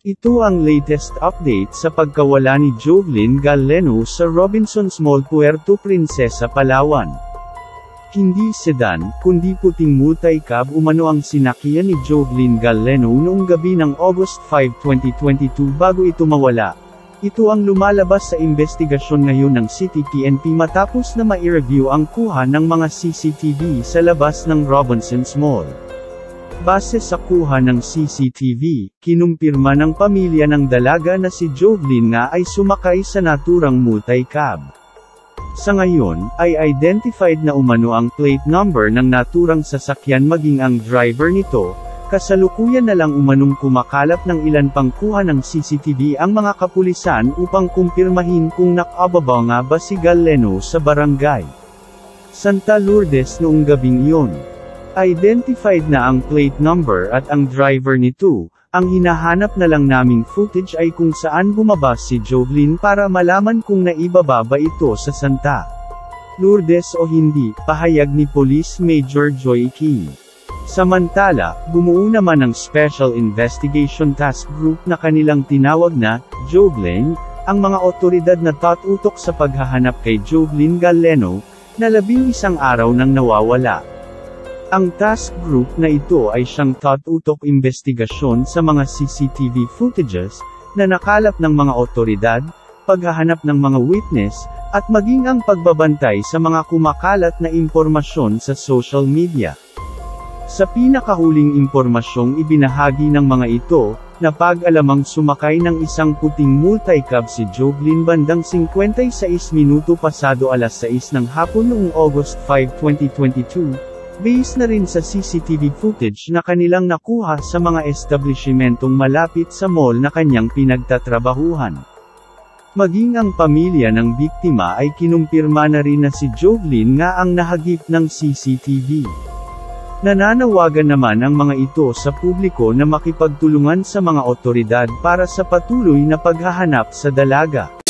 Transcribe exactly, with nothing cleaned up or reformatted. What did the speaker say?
Ito ang latest update sa pagkawala ni Jovelyn Galeno sa Robinsons Mall, Puerto Princesa, Palawan. Hindi sedan, kundi puting multi-cab umano ang sinakyan ni Jovelyn Galeno noong gabi ng August five, twenty twenty-two bago ito mawala. Ito ang lumalabas sa investigasyon ngayon ng City P N P matapos na ma-review ang kuha ng mga C C T V sa labas ng Robinsons Mall. Base sa kuha ng C C T V, kinumpirma ng pamilya ng dalaga na si Jovelyn nga ay sumakay sa naturang multi-cab. Sa ngayon, ay identified na umano ang plate number ng naturang sasakyan maging ang driver nito. Kasalukuyan na lang umanong kumakalap ng ilan pang kuha ng C C T V ang mga kapulisan upang kumpirmahin kung nakababa nga ba si Galeno sa barangay Santa Lourdes noong gabing iyon. Identified na ang plate number at ang driver nito. Ang hinahanap na lang naming footage ay kung saan bumaba si Jovelyn para malaman kung naibaba ba ito sa Santa Lourdes o hindi, pahayag ni Police Major Joy King. Samantala, bumuo naman ang Special Investigation Task Group na kanilang tinawag na Jovelyn, ang mga otoridad na tatutok sa paghahanap kay Jovelyn Galeno, na labing isang araw nang nawawala. Ang task group na ito ay siyang tatutok investigasyon sa mga C C T V footages, na nakalap ng mga otoridad, paghahanap ng mga witness, at maging ang pagbabantay sa mga kumakalat na impormasyon sa social media. Sa pinakahuling impormasyong ibinahagi ng mga ito, napag-alamang sumakay ng isang puting multi-cab si Jovelyn bandang fifty-six minuto pasado alas sais ng hapon noong August five, twenty twenty-two, based na rin sa C C T V footage na kanilang nakuha sa mga establishmentong malapit sa mall na kanyang pinagtatrabahuhan. Maging ang pamilya ng biktima ay kinumpirma na rin na si Jovelyn nga ang nahagip ng C C T V. Nananawagan naman ang mga ito sa publiko na makipagtulungan sa mga otoridad para sa patuloy na paghahanap sa dalaga.